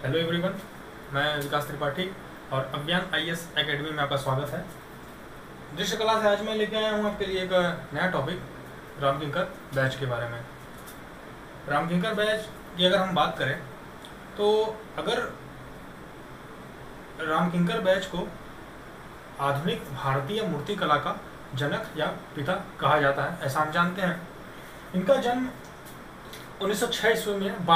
Hello everyone, मैं विकास त्रिपाठी और अज्ञान आईएएस एकेडमी में आपका स्वागत है। दृश्य कला से आज मैं लेके आया हूँ आपके लिए एक नया टॉपिक, रामकिंकर बैच के बारे में। रामकिंकर बैच की अगर हम बात करें तो अगर रामकिंकर बैच को आधुनिक भारतीय मूर्ति कला का जनक या पिता कहा जाता है, ऐसा हम जानते हैं। इनका जन्म 1906 ईस्वी में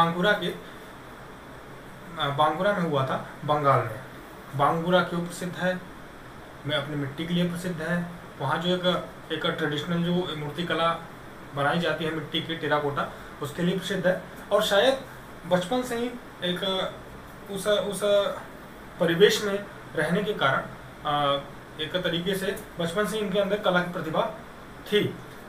बांकुरा में हुआ था, बंगाल में। बांकुरा क्यों प्रसिद्ध है? मैं अपनी मिट्टी के लिए प्रसिद्ध है। वहाँ जो एक ट्रेडिशनल जो मूर्ति कला बनाई जाती है मिट्टी की, टेराकोटा, उसके लिए प्रसिद्ध है। और शायद बचपन से ही एक उस परिवेश में रहने के कारण एक तरीके से बचपन से इनके अंदर कला की प्रतिभा थी।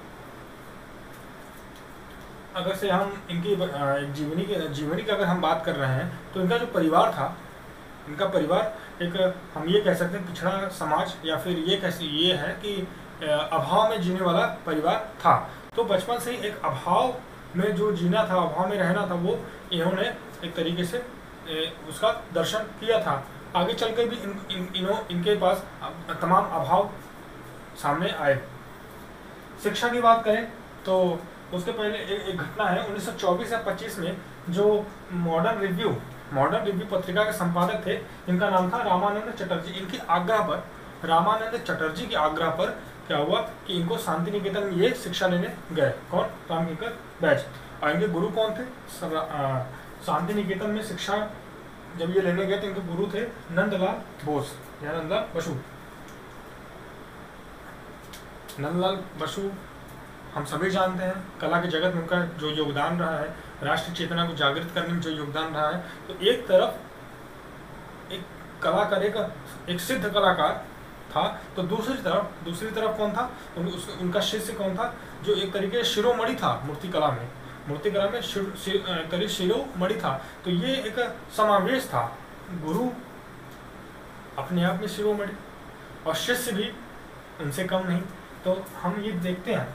अगर से हम इनकी जीवनी की अगर हम बात कर रहे हैं तो इनका जो परिवार था, इनका परिवार एक हम ये कह सकते हैं पिछड़ा समाज, या फिर ये है कि अभाव में जीने वाला परिवार था। तो बचपन से ही एक अभाव में जो जीना था, अभाव में रहना था, वो इन्होंने एक तरीके से उसका दर्शन किया था। आगे चल कर भी इनके पास तमाम अभाव सामने आए। शिक्षा की बात करें तो उसके पहले एक घटना है। 1924 या 25 में जो मॉडर्न रिव्यू पत्रिका के संपादक थे, इनका नाम था रामानंद चटर्जी। इनकी आग्रह पर, रामानंद चटर्जी के आग्रह पर क्या हुआ कि इनको शांति निकेतन में ये शिक्षा लेने गए। कौन? रामकिंकर बैच। और इनके गुरु कौन थे? शांति निकेतन में शिक्षा जब ये लेने गए तो इनके गुरु थे नंदलाल बोस या नंदलाल बसु। नंदलाल बसु हम सभी जानते हैं, कला के जगत में उनका जो योगदान रहा है, राष्ट्रीय चेतना को जागृत करने में जो योगदान रहा है। तो एक तरफ एक कलाकार, एक सिद्ध कलाकार था, तो दूसरी तरफ कौन था? उनका शिष्य कौन था? जो एक तरीके से शिरोमणि था मूर्तिकला में शिरोमणि था। तो ये एक समावेश था, गुरु अपने आप में शिरोमणि और शिष्य भी उनसे कम नहीं। तो हम ये देखते हैं।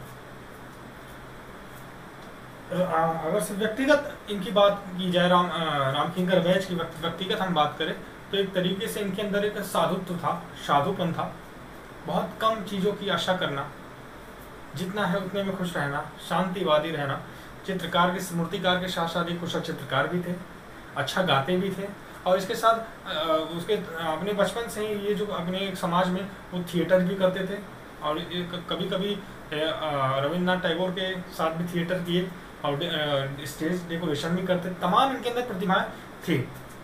अगर से व्यक्तिगत इनकी बात की जाए, रामकिंकर बैच की व्यक्तिगत हम बात करें तो एक तरीके से इनके अंदर एक साधुत्व था, साधुपन था। बहुत कम चीज़ों की आशा करना, जितना है उतने में खुश रहना, शांतिवादी रहना। मूर्तिकार के साथ साथ एक कुशल चित्रकार भी थे, अच्छा गाते भी थे। और इसके साथ उसके अपने बचपन से ही ये जो अपने समाज में वो थिएटर भी करते थे। और कभी कभी रविन्द्रनाथ टैगोर के साथ भी थिएटर किए और स्टेज डेकोरेशन भी करते। तमाम इनके अंदर प्रतिभाएं थी।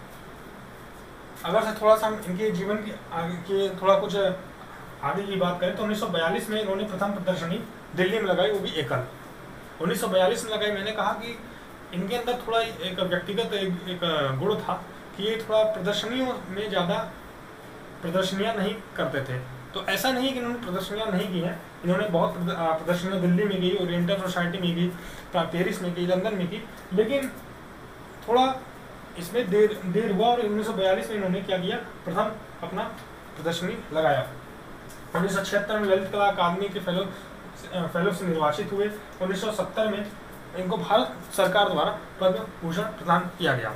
अगर से थोड़ा सा हम इनके जीवन की थोड़ा कुछ आगे की बात करें तो 1942 में इन्होंने प्रथम प्रदर्शनी दिल्ली में लगाई, वो भी एकल। 1942 में लगाई। मैंने कहा कि इनके अंदर थोड़ा एक व्यक्तिगत एक गुण था कि ये थोड़ा प्रदर्शनियों में ज़्यादा प्रदर्शनियाँ नहीं करते थे। तो ऐसा नहीं कि इन्होंने प्रदर्शनियाँ नहीं की हैं, इन्होंने बहुत प्रदर्शनियाँ दिल्ली में की, ओरिएंटल सोसाइटी में की, पेरिस में की, लंदन में की। लेकिन थोड़ा इसमें देर हुआ और 1942 में इन्होंने क्या किया, प्रथम अपना प्रदर्शनी लगाया। 1976 में ललित कला अकादमी के फेलो से निर्वाचित हुए। 1970 में इनको भारत सरकार द्वारा पद्म भूषण प्रदान किया गया।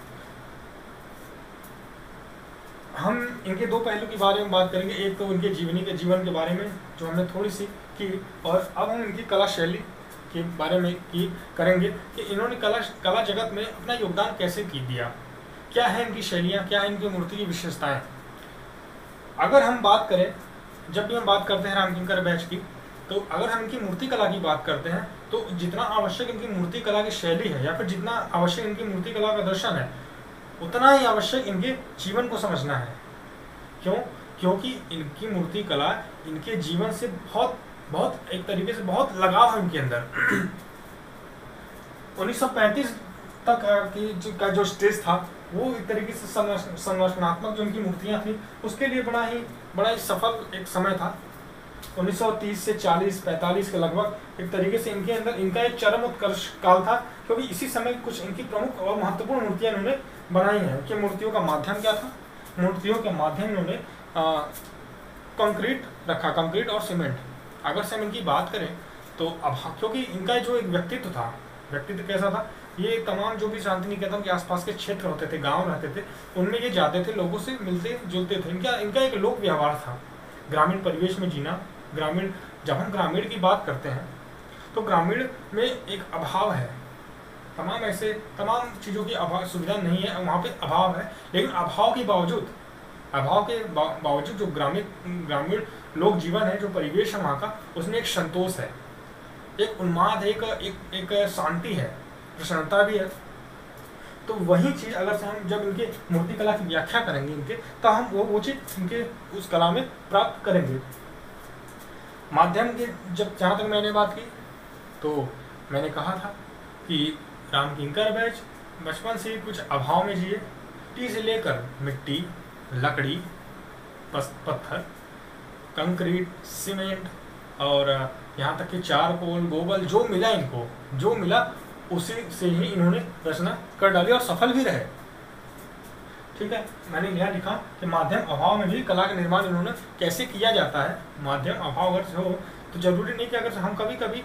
हम इनके दो पहलू के बारे में बात करेंगे। एक तो इनके जीवन के बारे में जो हमने थोड़ी सी की, और अब हम इनकी कला शैली के बारे में करेंगे कि इन्होंने कला जगत में अपना योगदान कैसे दिया, क्या है इनकी शैलियाँ, क्या है इनकी मूर्ति की विशेषताएं। अगर हम बात करें, जब भी हम बात करते हैं रामकिंकर बैच की, तो अगर हम इनकी मूर्ति कला की बात करते हैं तो जितना आवश्यक इनकी मूर्ति कला की शैली है, या फिर जितना आवश्यक इनकी मूर्ति कला का दर्शन है, उतना ही आवश्यक इनके जीवन को समझना है। क्यों? क्योंकि इनकी मूर्ति कला इनके जीवन से बहुत एक तरीके से बहुत लगाव है इनके अंदर। 1935 तक का जो स्टेज था, वो एक तरीके से संरचनात्मक जो इनकी मूर्तियां थी, उसके लिए बड़ा ही सफल एक समय था। 1930 से 40-45 के लगभग एक तरीके से इनके अंदर इनका एक चरम उत्कर्ष काल था, क्योंकि इसी समय कुछ इनकी प्रमुख और महत्वपूर्ण मूर्तियां इन्होंने बनाई हैं। कि मूर्तियों का माध्यम क्या था? मूर्तियों के माध्यम इन्होंने कंक्रीट रखा, कंक्रीट और सीमेंट। अगर से हम इनकी बात करें तो अब क्योंकि इनका जो एक व्यक्तित्व था, व्यक्तित्व कैसा था ये तमाम जो भी शांति निकेतन के आसपास के क्षेत्र होते थे, गांव रहते थे, उनमें ये जाते थे, लोगों से मिलते जुलते थे। इनका इनका एक लोक व्यवहार था, ग्रामीण परिवेश में जीना। ग्रामीण, जब हम ग्रामीण की बात करते हैं तो ग्रामीण में एक अभाव है, तमाम चीज़ों की अभाव, सुविधा नहीं है वहाँ पे, अभाव है। लेकिन अभाव के बावजूद जो ग्रामीण लोक जीवन है, जो परिवेश है वहाँ का, उसमें एक संतोष है, एक उन्माद है, एक शांति है, प्रसन्नता भी है। तो वही चीज़ अगर से हम जब इनके मूर्तिकला की व्याख्या करेंगे इनके, तो हम वो चीज़ इनके उस कला में प्राप्त करेंगे। माध्यम के, जब जहाँ तक मैंने बात की तो मैंने कहा था कि रामकिंकर बैच बचपन से कुछ अभाव में जिए। टी से लेकर मिट्टी, लकड़ी, पत्थर, कंक्रीट, सीमेंट और यहाँ तक कि चारकोल, गोबर, जो मिला उसी से ही इन्होंने रचना कर डाली और सफल भी रहे। ठीक है, मैंने यहाँ लिखा कि माध्यम अभाव में भी कला का निर्माण इन्होंने कैसे किया जाता है। माध्यम अभाव अगर से हो तो जरूरी नहीं कि अगर हम कभी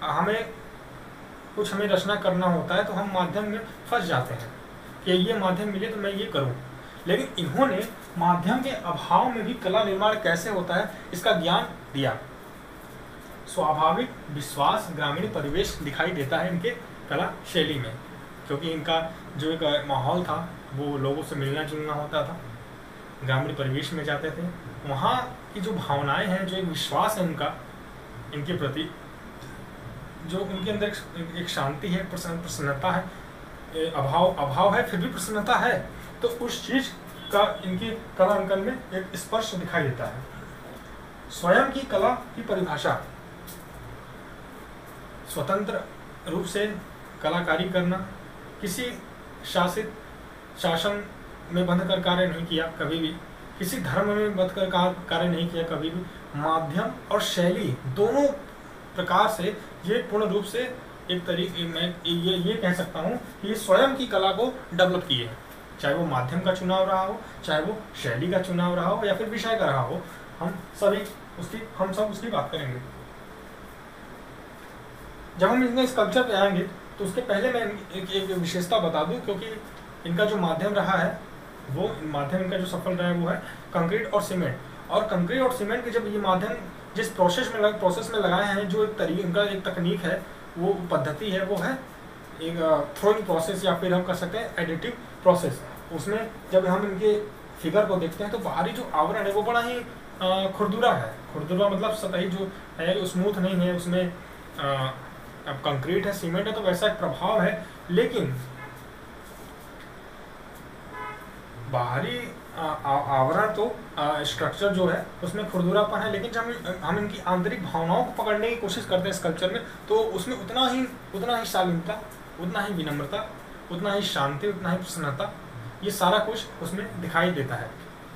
हमें रचना करना होता है तो हम माध्यम में फंस जाते हैं कि ये माध्यम मिले तो मैं ये करूं। लेकिन इन्होंने माध्यम के अभाव में भी कला निर्माण कैसे होता है इसका ज्ञान दिया। स्वाभाविक विश्वास, ग्रामीण परिवेश दिखाई देता है इनके कला शैली में, क्योंकि इनका जो एक माहौल था वो लोगों से मिलना जुलना होता था, ग्रामीण परिवेश में जाते थे। वहाँ की जो भावनाएं हैं, जो एक विश्वास है उनका इनके प्रति, जो उनके अंदर एक शांति है, प्रसन्नता है, अभाव है फिर भी प्रसन्नता है, तो उस चीज का इनके कला अंकन में एक स्पर्श दिखाई देता है। स्वयं की कला की परिभाषा, स्वतंत्र रूप से कलाकारी करना, किसी शासन में बंधकर कार्य नहीं किया कभी भी, किसी धर्म में बंधकर कार्य नहीं किया कभी भी। माध्यम और शैली दोनों प्रकार से ये पूर्ण रूप से एक तरीके, मैं ये कह सकता हूँ कि ये स्वयं की कला को डेवलप किए हैं, चाहे वो माध्यम का चुनाव रहा हो, चाहे वो शैली का चुनाव रहा हो, या फिर विषय का रहा हो। हम सब उसकी बात करेंगे। जब हम इनके स्कल्पचर पे आएंगे तो उसके पहले मैं एक विशेषता बता दूं, क्योंकि इनका जो माध्यम रहा है वो माध्यम इनका जो सफल रहा है वो है कंक्रीट और सीमेंट। और कंक्रीट और सीमेंट के जब ये माध्यम जिस प्रोसेस में लगाए हैं, जो एक तरीके, इनका एक तकनीक है, वो पद्धति है, वो है एक थ्रोइंग प्रोसेस, या फिर हम कह सकते हैं एडिटिव प्रोसेस। उसमें जब हम इनके फिगर को देखते हैं तो बाहरी जो आवरण है वो बड़ा ही खुरदुरा है। खुरदुरा मतलब सतही जो है, वो स्मूथ नहीं है, उसमें अब कंक्रीट है, सीमेंट है, तो वैसा एक प्रभाव है। लेकिन बाहरी आवरण तो स्ट्रक्चर जो है उसमें खुरदुरापन है, लेकिन जब हम इनकी आंतरिक भावनाओं को पकड़ने की कोशिश करते हैं स्कल्पचर में, तो उसमें उतना ही शालीनता, उतना ही विनम्रता, उतना ही शांति, उतना ही प्रसन्नता, ये सारा कुछ उसमें दिखाई देता है।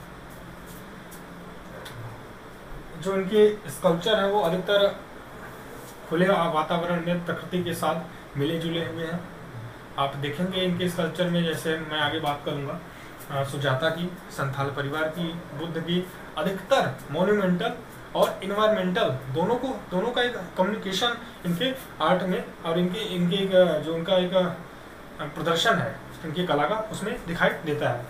जो इनके स्कल्पचर है वो अधिकतर खुले वातावरण में प्रकृति के साथ मिले जुले हुए हैं। आप देखेंगे इनके स्कल्पचर में, जैसे मैं आगे बात करूंगा, सुजाता की, संथाल परिवार की, बुद्ध की, अधिकतर मोन्यूमेंटल और इन्वायरमेंटल दोनों का एक कम्युनिकेशन इनके आर्ट में और इनके जो उनका एक प्रदर्शन है इनकी कला का, उसमें दिखाई देता है।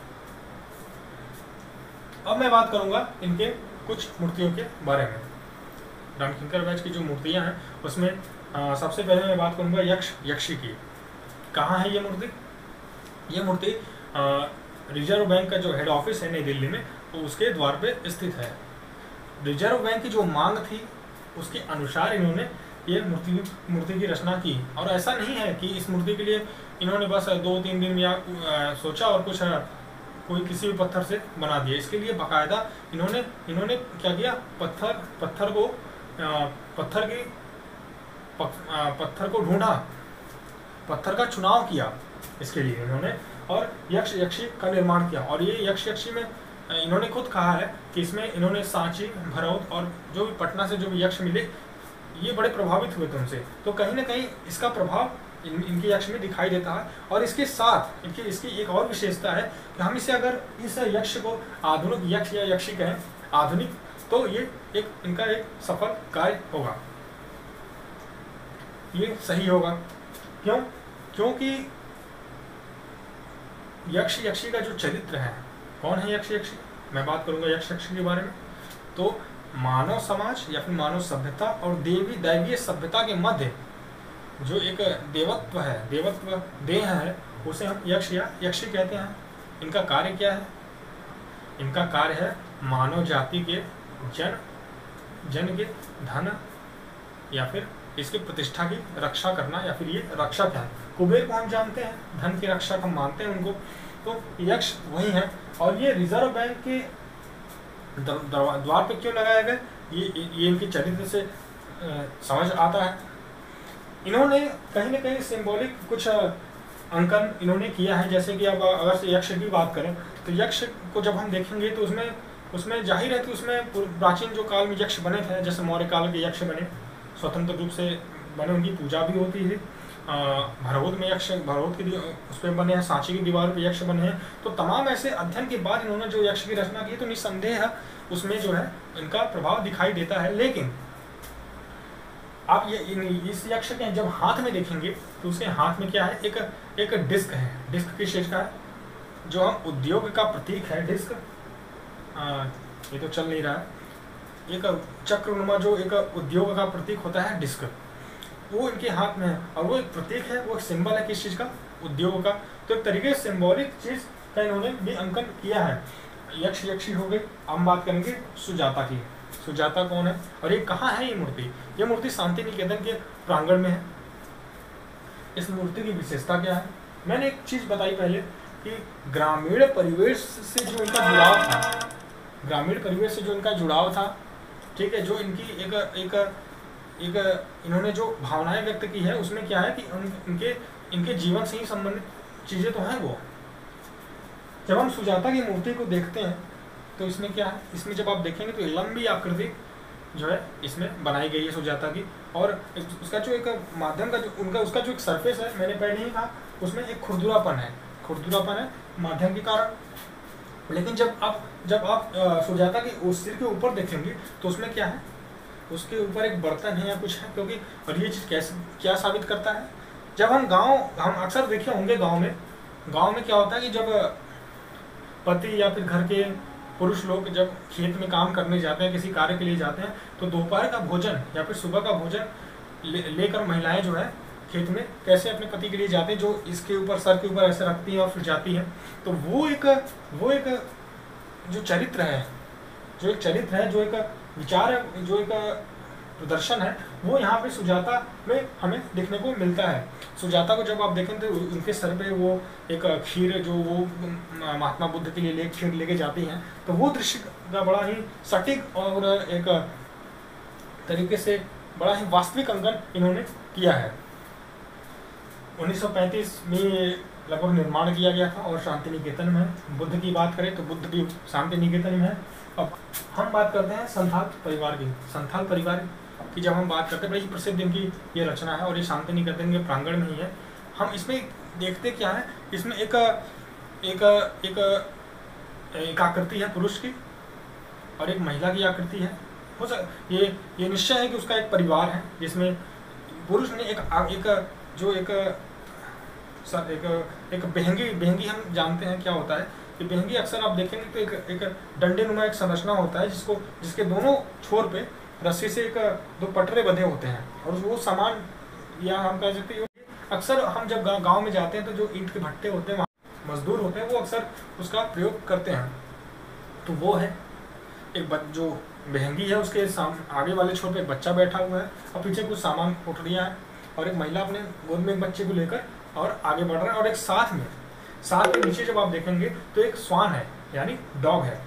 अब मैं बात करूंगा इनके कुछ मूर्तियों के बारे में। रामकिंकर बैच की जो मूर्तियां हैं उसमें सबसे पहले मैं बात करूंगा यक्षी की। कहाँ है ये मूर्ति? ये मूर्ति रिजर्व बैंक का जो हेड ऑफिस है नई दिल्ली में, तो उसके द्वार पे स्थित है। रिजर्व बैंक की जो मांग थी उसके अनुसार इन्होंने ये मूर्ति की रचना की। और ऐसा नहीं है कि इस मूर्ति के लिए इन्होंने बस 2-3 दिन में सोचा और कोई किसी भी पत्थर से बना दिया। इसके लिए बाकायदा इन्होंने क्या किया, पत्थर को ढूंढा, पत्थर का चुनाव किया इसके लिए इन्होंने, और यक्षी का निर्माण किया। और ये यक्षी में इन्होंने खुद कहा है कि इसमें इन्होंने सांची, भरौत और जो भी पटना से जो भी यक्ष मिले, ये बड़े प्रभावित हुए थे उनसे। तो कहीं ना कहीं इसका प्रभाव इनके यक्ष में दिखाई देता है। और इसके साथ इसकी एक और विशेषता है कि हम इसे, अगर इस यक्ष को आधुनिक यक्ष या यक्षी कहें, आधुनिक, तो ये इनका एक सफल कार्य होगा, ये सही होगा। क्योंकि यक्ष यक्षी का जो चरित्र है, कौन है यक्ष यक्षी, मैं बात करूंगा यक्ष यक्षी के बारे में। तो मानव समाज या फिर मानव सभ्यता और देवी दैवीय सभ्यता के मध्य जो एक देवत्व है, देवत्व देह है, उसे हम यक्ष या यक्षी कहते हैं। इनका कार्य क्या है? इनका कार्य है मानव जाति के जन के धन या फिर इसकी प्रतिष्ठा की रक्षा करना, या फिर ये रक्षक है। कुबेर को हम जानते हैं, धन की रक्षक हम मानते हैं उनको। तो यक्ष वही है। और ये रिजर्व बैंक के द्वार पे क्यों लगाया गया, ये इनके चरित्र से समझ आता है। इन्होंने कहीं ना कहीं सिंबॉलिक कुछ अंकन इन्होंने किया है। जैसे कि अब अगर से यक्ष की बात करें तो यक्ष को जब हम देखेंगे तो उसमें जाहिर है कि उसमें प्राचीन जो काल में यक्ष बने थे, जैसे मौर्य काल के यक्ष बने, स्वतंत्र रूप से बने, उनकी पूजा भी होती है। भरहोद में यक्ष, भरहोद के उस पर बने हैं, सांची की दीवार पे यक्ष बने हैं। तो तमाम ऐसे अध्ययन के बाद इन्होंने जो यक्ष की रचना की, तो निस्संदेह है उसमें जो है इनका प्रभाव दिखाई देता है। लेकिन आप ये इस यक्ष के जब हाथ में देखेंगे तो उसके हाथ में क्या है, एक डिस्क है। डिस्क की शेष का है, जो हम उद्योग का प्रतीक है डिस्क। ये तो चल नहीं रहा है। एक चक्रनुमा जो एक उद्योग का प्रतीक होता है डिस्क, वो इनके हाथ में है। और वो एक प्रतीक है, वो एक सिंबल है किस चीज़ का, उद्योग का। तो एक तरीके से सिंबॉलिक चीज़ का इन्होंने भी अंकन किया है। यक्ष यक्षी हो गई। हम बात करेंगे सुजाता की। सुजाता कौन है और ये कहाँ है ये मूर्ति? ये मूर्ति शांति निकेतन के प्रांगण में है। इस मूर्ति की विशेषता क्या है? मैंने एक चीज़ बताई पहले कि ग्रामीण परिवेश से जो इनका जुड़ाव था, ग्रामीण परिवेश से जो इनका जुड़ाव था, ठीक है, जो इनकी एक इन्होंने जो भावनाएं व्यक्त की है, उसमें क्या है कि इनके जीवन से ही संबंधित चीज़ें तो हैं। वो जब हम सुजाता की मूर्ति को देखते हैं तो इसमें क्या है, इसमें जब आप देखेंगे तो लंबी आकृति जो है इसमें बनाई गई है सुजाता की। और उसका जो एक माध्यम का जो उसका जो एक सरफेस है, मैंने पहले ही कहा, उसमें एक खुरदुरापन है माध्यम के कारण। लेकिन जब आप सुजाता के उस सिर के ऊपर देखेंगे तो उसमें क्या है, उसके ऊपर एक बर्तन है या कुछ है। क्योंकि और ये चीज़ क्या साबित करता है, जब हम अक्सर देखे होंगे गांव में क्या होता है कि जब पति या फिर घर के पुरुष लोग जब खेत में काम करने जाते हैं, किसी कार्य के लिए जाते हैं, तो दोपहर का भोजन या फिर सुबह का भोजन लेकर महिलाएं जो है खेत में कैसे अपने पति के लिए जाते हैं, जो इसके ऊपर सर के ऊपर ऐसे रखती हैं और फिर जाती हैं। तो वो एक जो चरित्र है, जो एक विचार है, जो एक प्रदर्शन है, वो यहाँ पे सुजाता में हमें देखने को मिलता है। सुजाता को जब आप देखें तो उनके सर पे वो एक खीर जो वो महात्मा बुद्ध के लिए खीर लेके जाती हैं, तो वो दृश्य का बड़ा ही सटीक और एक तरीके से बड़ा ही वास्तविक अंकन इन्होंने किया है। 1935 में लगभग निर्माण किया गया था और शांति निकेतन में है। बुद्ध की बात करें तो बुद्ध भी शांति निकेतन में है। अब हम बात करते हैं संथाल परिवार की। संथाल परिवार की जब हम बात करते हैं, बड़ी प्रसिद्ध इनकी ये रचना है और ये शांति निकेतन के प्रांगण में ही है। हम इसमें देखते क्या है, इसमें एक आकृति है पुरुष की और एक महिला की आकृति है। हो सकता ये निश्चय है कि उसका एक परिवार है, जिसमें पुरुष ने एक बेहंगी हम जानते हैं क्या होता है कि बेहंगी अक्सर आप देखेंगे तो एक डंडे नुमा एक संरचना होता है, जिसके दोनों छोर पे रस्सी से दो पटरे बंधे होते हैं। और वो सामान या हम कह सकते हैं, अक्सर हम जब गांव में जाते हैं तो जो ईंट के भट्टे होते हैं, वहाँ मजदूर होते हैं, वो अक्सर उसका प्रयोग करते हैं। तो वो है एक जो बेहंगी है, उसके आगे वाले छोर पे एक बच्चा बैठा हुआ है और पीछे कुछ सामान पोटलियाँ हैं और एक महिला अपने गोद में एक बच्चे को लेकर और आगे बढ़ रहा है। और एक साथ में नीचे जब आप देखेंगे तो एक स्वान है, यानी डॉग है।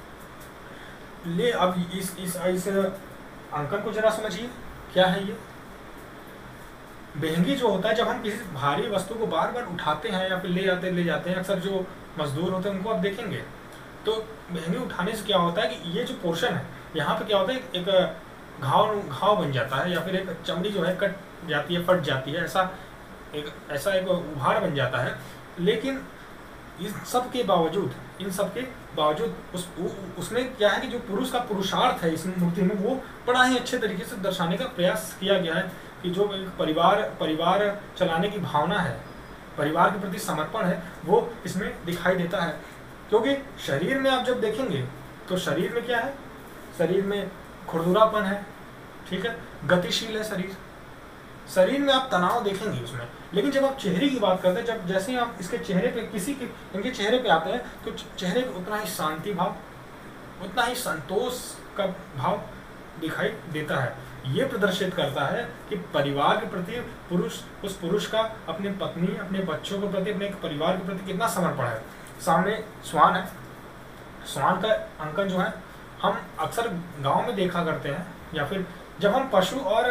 अब इस अंकन को जरा समझिए, क्या है ये बेहंगी जो होता है, जब हम किसी भारी वस्तु को बार बार उठाते हैं या फिर ले जाते हैं, अक्सर जो मजदूर होते हैं उनको आप देखेंगे तो बेहंगी उठाने से क्या होता है कि ये जो पोर्शन है यहाँ पे क्या होता है, एक घाव बन जाता है या फिर एक चमड़ी जो है कट जाती है, फट जाती है, ऐसा एक उभार बन जाता है। लेकिन इन सब के बावजूद उसमें क्या है कि जो पुरुष का पुरुषार्थ है इस मूर्ति में, वो बड़ा ही अच्छे तरीके से दर्शाने का प्रयास किया गया है कि जो एक परिवार चलाने की भावना है, परिवार के प्रति समर्पण है वो इसमें दिखाई देता है। क्योंकि शरीर में आप जब देखेंगे तो शरीर में क्या है, शरीर में खुरदुरापन है, ठीक है, गतिशील है शरीर में आप तनाव देखेंगे उसमें। लेकिन जब आप चेहरे की बात करते हैं, जब जैसे ही आप इसके चेहरे पे इनके चेहरे पे आते हैं तो चेहरे पे उतना ही शांति भाव, उतना ही संतोष का भाव दिखाई देता है। ये प्रदर्शित करता है कि परिवार के प्रति उस पुरुष का अपने पत्नी, अपने बच्चों के प्रति, अपने परिवार के प्रति कितना समर्पण है। सामने श्वान है, श्वान का अंकन जो है हम अक्सर गांव में देखा करते हैं, या फिर जब हम पशु और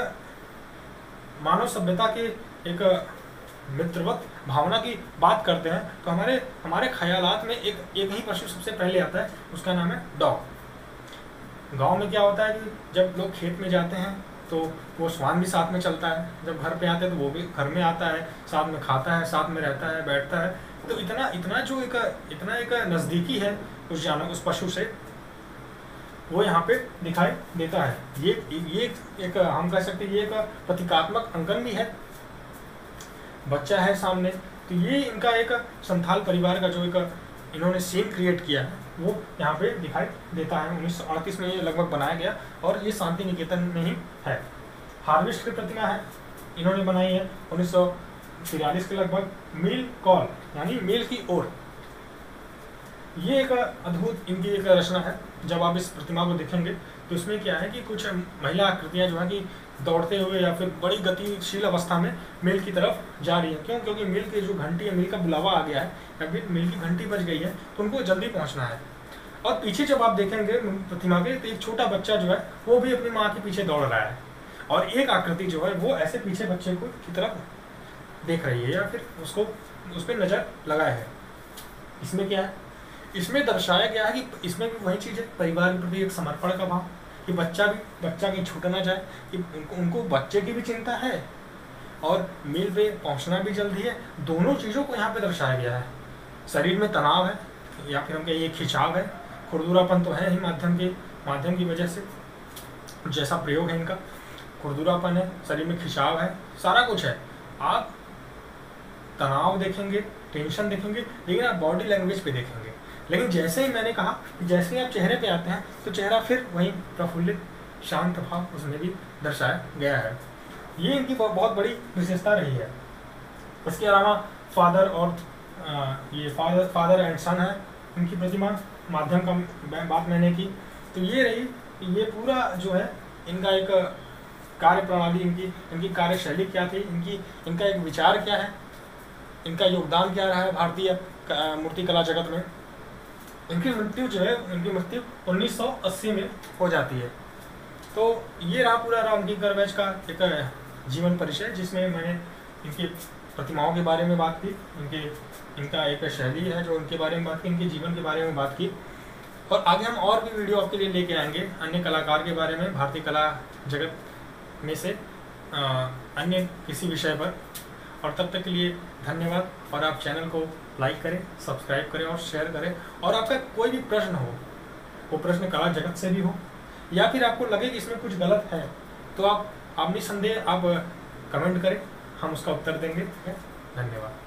मानव सभ्यता के एक मित्रवत भावना की बात करते हैं तो हमारे ख्यालात में एक ही पशु सबसे पहले आता है, उसका नाम है डॉग। गांव में क्या होता है कि जब लोग खेत में जाते हैं तो वो श्वान भी साथ में चलता है, जब घर पे आते हैं तो वो भी घर में आता है, साथ में खाता है, साथ में रहता है, बैठता है। तो इतना एक नज़दीकी है उस पशु से, वो यहाँ पे दिखाई देता है। ये एक हम कह सकते हैं ये एक प्रतीकात्मक अंकन भी है। बच्चा है सामने, तो ये इनका एक संथाल परिवार का जो एक इन्होंने सीन क्रिएट किया है वो यहाँ पे दिखाई देता है। 1938 में ये लगभग बनाया गया और ये शांति निकेतन में ही है। हार्वेस्ट की प्रतिमा है, इन्होंने बनाई है 1943 के लगभग, मील कॉल यानी मील की ओर। ये एक अद्भुत इनकी एक रचना है। जब आप इस प्रतिमा को देखेंगे तो इसमें क्या है कि कुछ महिला आकृतियाँ जो है कि दौड़ते हुए या फिर बड़ी गतिशील अवस्था में मिल की तरफ जा रही है। क्यों? क्योंकि मिल की जो घंटी है, मिल का बुलावा आ गया है या फिर मिल की घंटी बज गई है, तो उनको जल्दी पहुंचना है। और पीछे जब आप देखेंगे प्रतिमा के तो एक छोटा बच्चा जो है वो भी अपनी माँ के पीछे दौड़ रहा है, और एक आकृति जो है वो ऐसे पीछे बच्चे को की तरफ देख रही है या फिर उस पर नज़र लगाए है। इसमें क्या है, इसमें दर्शाया गया है कि इसमें भी वही चीज़ है, परिवार के प्रति एक समर्पण का भाव, कि बच्चा कहीं छूट ना जाए, कि उनको बच्चे की भी चिंता है और मिल पे पहुंचना भी जल्दी है। दोनों चीज़ों को यहाँ पे दर्शाया गया है। शरीर में तनाव है या फिर हम कहें खिंचाव है, खुरदुरापन तो है ही माध्यम की वजह से, जैसा प्रयोग है इनका, खुरदुरापन है, शरीर में खिंचाव है, सारा कुछ है। आप तनाव देखेंगे, टेंशन देखेंगे, लेकिन आप बॉडी लैंग्वेज पे देखेंगे। लेकिन जैसे ही मैंने कहा कि जैसे ही आप चेहरे पे आते हैं तो चेहरा फिर वहीं प्रफुल्लित शांत भाव उसमें भी दर्शाया गया है। ये इनकी बहुत बड़ी विशेषता रही है। इसके अलावा फादर एंड सन है इनकी प्रतिमा, माध्यम का बात मैंने की। तो ये रही, ये पूरा जो है इनका एक कार्य प्रणाली, इनकी कार्यशैली क्या थी, इनका एक विचार क्या है, इनका योगदान क्या रहा है भारतीय मूर्तिकला जगत में। इनकी मृत्यु 1980 में हो जाती है। तो ये रहा पूरा रामकिंकर करवैच का एक जीवन परिचय, जिसमें मैंने इनकी प्रतिमाओं के बारे में बात की, इनका एक शैली है जो उनके बारे में बात की, इनके जीवन के बारे में बात की। और आगे हम और भी वीडियो आपके लिए लेके आएंगे अन्य कलाकार के बारे में, भारतीय कला जगत में से अन्य किसी विषय पर। और तब तक के लिए धन्यवाद। और आप चैनल को लाइक करें, सब्सक्राइब करें और शेयर करें। और आपका कोई भी प्रश्न हो, वो प्रश्न कला जगत से भी हो, या फिर आपको लगे कि इसमें कुछ गलत है, तो आप निसंदेह आप कमेंट करें, हम उसका उत्तर देंगे। धन्यवाद।